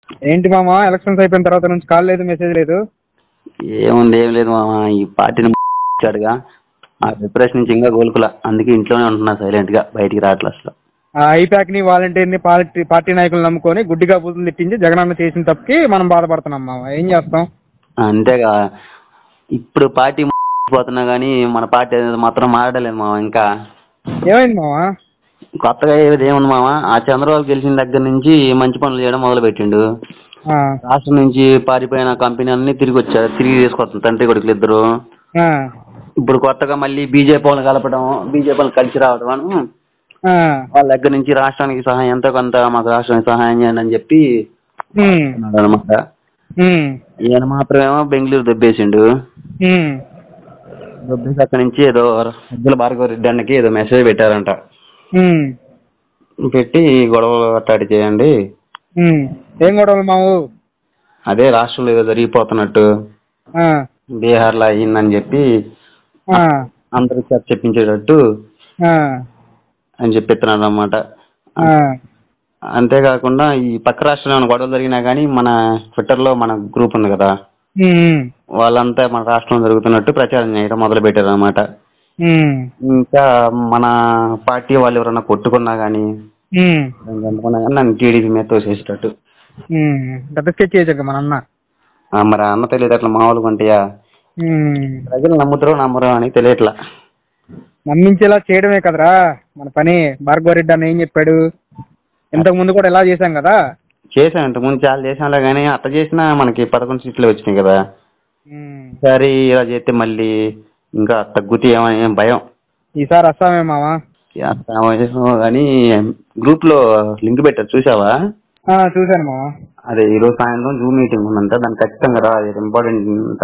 ఏంటి మామ, ఎలక్షన్స్ అయిపోయిన తర్వాత నుంచి కాల్ లేదు, మెసేజ్ లేదు. ఏముంది, ఏం లేదు మామ. ఈ పార్టీని ఇచ్చాడుగా, ఆ డిప్రెషన్ నుంచి ఇంకా కోలుకులా. అందుకే ఇంట్లోనే ఉంటున్నా సైలెంట్ గా, బయటికి రావట్లే అసలు. ఆ ఐపాక్ ని, వాలంటీర్ ని, పార్టీ నాయకులు నమ్ముకొని గుడ్డిగా బూతులు తిట్టించి జగనన్న చేసిన తప్పుకి మనం బాధపడుతున్నాం మామ. ఏం చేస్తాం? అంతేగా. ఇప్పుడు పార్టీ పోతున్నా గానీ మన పార్టీ అనేది మాత్రం మారడలేదు మామ. ఇంకా ఏమైంది మామ? కొత్తగా ఏముంది మామ, ఆ చంద్రబాబు గెలిచిన దగ్గర నుంచి మంచి పనులు చేయడం మొదలు పెట్టిండు. రాష్ట్రం నుంచి పారిపోయిన కంపెనీ అన్ని తిరిగి వచ్చారు, తిరిగి తీసుకొస్తాం తండ్రి కొడుకులు ఇద్దరు. ఇప్పుడు కొత్తగా మళ్ళీ బీజేపీ వాళ్ళని కలపడం, బీజేపీ వాళ్ళని కలిసి రావడం అని వాళ్ళ దగ్గర నుంచి రాష్ట్రానికి సహాయం ఎంతో కొంత, మాకు రాష్ట్రానికి సహాయం చేయండి అని చెప్పి అనమాట. ఈయన మాత్రమేమో బెంగళూరు దెబ్బేసిండు. దెబ్బేసి అక్కడి నుంచి ఏదో సజ్జల భార్గవరెడ్డి అన్నకి ఏదో మెసేజ్ పెట్టారంట. పెట్టి గొడవలు అట్టాడి చేయండి. ఏం గొడవలు మావు? అదే రాష్ట్రంలో ఏదో జరిగిపోతున్నట్టు, బీహార్లో అయ్యిందని చెప్పి అందరూ చెప్పించేటట్టు అని చెప్పిస్తున్నాడు అన్నమాట. అంతేకాకుండా ఈ పక్క రాష్ట్రంలో గొడవలు జరిగినా గానీ మన ట్విట్టర్ లో మన గ్రూప్ ఉంది కదా, వాళ్ళంతా మన రాష్ట్రంలో జరుగుతున్నట్టు ప్రచారం చేయడం మొదలు పెట్టారు అనమాట. ఇంకా మన పార్టీ వాళ్ళు ఎవరన్నా కొట్టుకున్నా గానీ నన్ను టీడీపీ మీద తోసేసేటట్టు. మరి అన్న తెలియదు అట్లా మామూలుగా ఉంటాయా? ప్రజలు నమ్ముతారో నమ్మరో అని తెలియట్లా. నమ్మించేలా చేయడమే కదరా మన పని. భార్గవరెడ్డి అన్న ఏం చెప్పాడు? ఇంతకు ముందు కూడా ఎలా చేశాం కదా. చేశాం, ఇంతకు ముందు చాలా చేసాంలే కానీ అట్ట చేసినా మనకి 11 సీట్లు వచ్చినాయి కదా. సరే ఇలా చేస్తే మళ్ళీ ఇంకా తగ్గుతాయేమని భయం. ఈసారి వస్తామే మావా. కానీ గ్రూప్ లో లింక్ పెట్టారు, చూసావా? చూశాను మావా. అదే ఈరోజు సాయంత్రం జూమ్ మీటింగ్ ఉందంట, దానికి ఖచ్చితంగా రా, ఇంపార్టెంట్ అంట.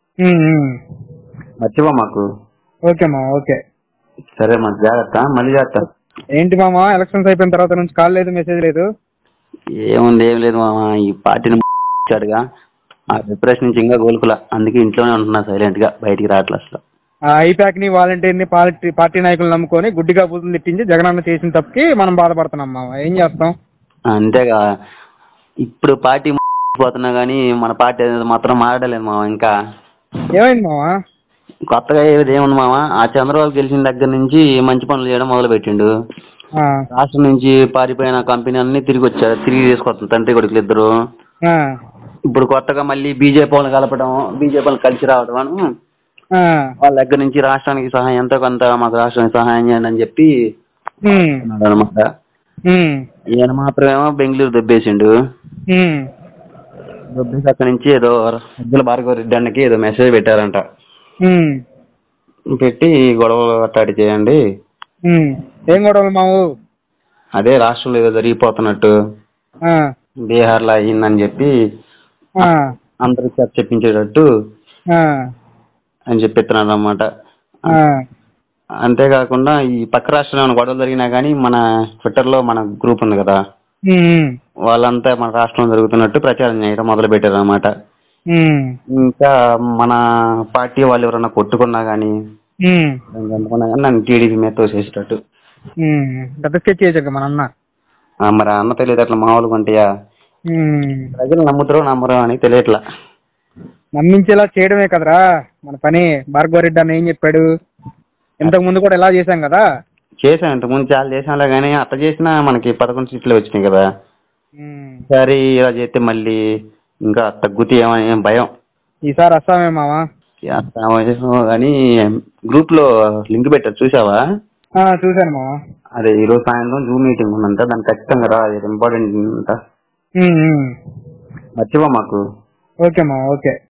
మర్చిపో మాకు. ఓకే మావా, ఓకే. సరే మా జాగ్రత్త, మళ్ళీ చేస్తా. ఏంటి మామా, ఎలక్షన్స్ అయిపోయిన తర్వాత నుంచి కాల్ లేదు, మెసేజ్ లేదు. ఏముంది, ఏం లేదు మామ. ఈ పార్టీని ఇచ్చాడుగా, ఆ డిప్రెషన్ నుంచి ఇంకా కోలుకులా. అందుకే ఇంట్లోనే ఉంటున్నా సైలెంట్ గా, బయటికి రావట్లే అసలు. ఆ ఐపాక్ ని, వాలంటీర్ ని, పార్టీ నాయకులు నమ్ముకొని గుడ్డిగా బూతులు తిట్టించి జగనన్న చేసిన తప్పుకి మనం బాధపడుతున్నాం మామ. ఏం చేస్తాం? అంతేగా. ఇప్పుడు పార్టీ పోతున్నా గానీ మన పార్టీ అనేది మాత్రం మారడలేదు మామ. ఇంకా ఏమైంది మామ? కొత్తగా ఏముంది మామ, ఆ చంద్రబాబు గెలిచిన దగ్గర నుంచి మంచి పనులు చేయడం మొదలు పెట్టిండు. రాష్ట్రం నుంచి పారిపోయిన కంపెనీ అన్ని తిరిగి వచ్చారు, తిరిగి తీసుకొస్తాం తండ్రి కొడుకులు ఇద్దరు. ఇప్పుడు కొత్తగా మళ్ళీ బీజేపీ వాళ్ళని కలపడం, బీజేపీ వాళ్ళని కలిసి రావడం అని వాళ్ళ దగ్గర నుంచి రాష్ట్రానికి సహాయం ఎంతో కొంత, మాకు రాష్ట్రానికి సహాయం చేయండి అని చెప్పి అనమాట. ఈయన మాత్రమేమో బెంగళూరు దెబ్బేసిండు. దెబ్బేసి అక్కడి నుంచి ఏదో సజ్జల భార్గవరెడ్డి అన్నకి ఏదో మెసేజ్ పెట్టారంట. పెట్టి గొడవలు అట్టాడి చేయండి. ఏం గొడవలు మావు? అదే రాష్ట్రంలో ఏదో జరిగిపోతున్నట్టు, బీహార్లో అయ్యిందని చెప్పి అందరూ చెప్పించేటట్టు అని చెప్పిస్తున్నాడు అన్నమాట. అంతేకాకుండా ఈ పక్క రాష్ట్రంలో గొడవలు జరిగినా గానీ మన ట్విట్టర్ లో మన గ్రూప్ ఉంది కదా, వాళ్ళంతా మన రాష్ట్రంలో జరుగుతున్నట్టు ప్రచారం చేయడం మొదలు పెట్టారు అన్నమాట. ఇంకా మన పార్టీ వాళ్ళు ఎవరన్నా కొట్టుకున్నా గానీ నన్ను టీడీపీ మీద తోసేసేటట్టు. మరి అన్న తెలియదు అట్లా మామూలుగా ఉంటాయా? ప్రజలు నమ్ముతారో నమ్మరో అని తెలియట్లా. నమ్మించేలా చేయడమే కదరా మన పని. భార్గవరెడ్డి అన్న ఏం చెప్పాడు? ఇంతకు ముందు కూడా ఎలా చేశాం కదా. చేశాం, ఇంతకు ముందు చాలా చేసాంలే కానీ అట్ట చేసినా మనకి 11 సీట్లు వచ్చినాయి కదా. సరే ఇలా చేస్తే మళ్ళీ ఇంకా తగ్గుతాయేమని భయం. ఈసారి వస్తామే మావా. కానీ గ్రూప్ లో లింక్ పెట్టారు, చూసావా? చూశాను మావా. అదే ఈరోజు సాయంత్రం జూమ్ మీటింగ్ ఉందంట, దానికి ఖచ్చితంగా రా, ఇంపార్టెంట్ అంట. మర్చిపో మాకు. ఓకే మావా, ఓకే.